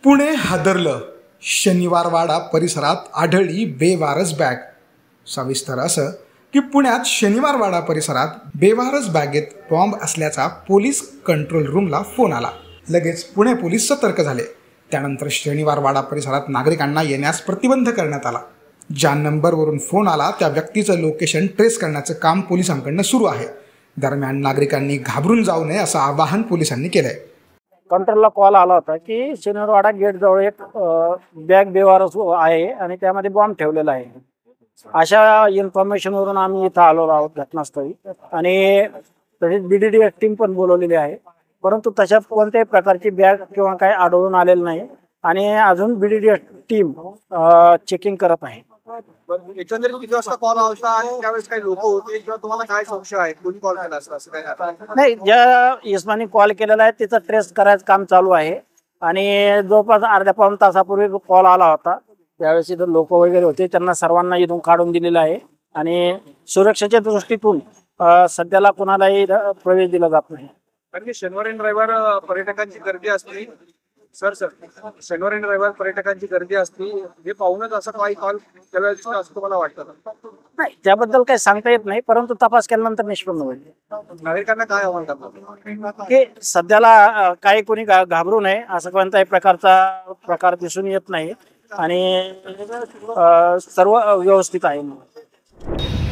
पुणे हादरलं. शनिवारवाडा परिसरात आढळली बेवारस बॅग. सविस्तर असं की पुण्यात शनिवारवाडा परिसरात बेवारस बॅगेत बॉम्ब असल्याचा पोलीस कंट्रोल रूमला फोन आला. लगेच पुणे पोलीस सतर्क झाले. त्यानंतर शनिवारवाडा परिसरात नागरिकांना येण्यास प्रतिबंध करण्यात आला. ज्या नंबरवरून फोन आला त्या व्यक्तीचं लोकेशन ट्रेस करण्याचं काम पोलिसांकडून सुरू आहे. दरम्यान नागरिकांनी घाबरून जाऊ नये असं आवाहन पोलिसांनी केलंय. कंट्रोलला कॉल आला होता की शनिवारवाडा गेट जवळ एक बॅग बेवारस आहे आणि त्यामध्ये बॉम्ब ठेवलेला आहे. अशा इन्फॉर्मेशनवरून आम्ही इथं आलो आहोत घटनास्थळी आणि तसेच BDD टीम पण बोलवलेली आहे. परंतु तशा कोणत्याही प्रकारची बॅग किंवा काही आढळून आलेलं नाही आणि अजून BDD टीम चेकिंग करत आहे. एकंदरीत किती वाजता कॉल आला आणि त्यावेळेस काही लोक होते किंवा तुम्हाला काय संशय आहे कोणी कॉल केला असं काय? नाही, ज्या इस्मानी कॉल केलेला आहे तिचं ट्रेस करायचं काम चालू आहे आणि जवळपास अर्ध्या पाऊण तासापूर्वी कॉल आला होता. त्यावेळेस इथं लोक वगैरे होते, त्यांना सर्वांना इथून काढून दिलेलं आहे आणि सुरक्षेच्या दृष्टीतून सध्याला कोणालाही प्रवेश दिला जात नाही. कारण की शनिवार आणि रविवार पर्यटकांची गर्दी असते. शनिवार आणि रविवार पर्यटकांची गर्दी असते हे पाहूनच असं काही कॉल केला असं तुम्हाला वाटतं? नाही, त्याबद्दल काही सांगता येत नाही, परंतु तपास केल्यानंतर निष्पन्न होईल. नागरिकांना काय आव्हान करतात की सध्याला काही कोणी घाबरू नये, असं कोणत्याही प्रकार दिसून येत नाही आणि सर्व व्यवस्थित आहे.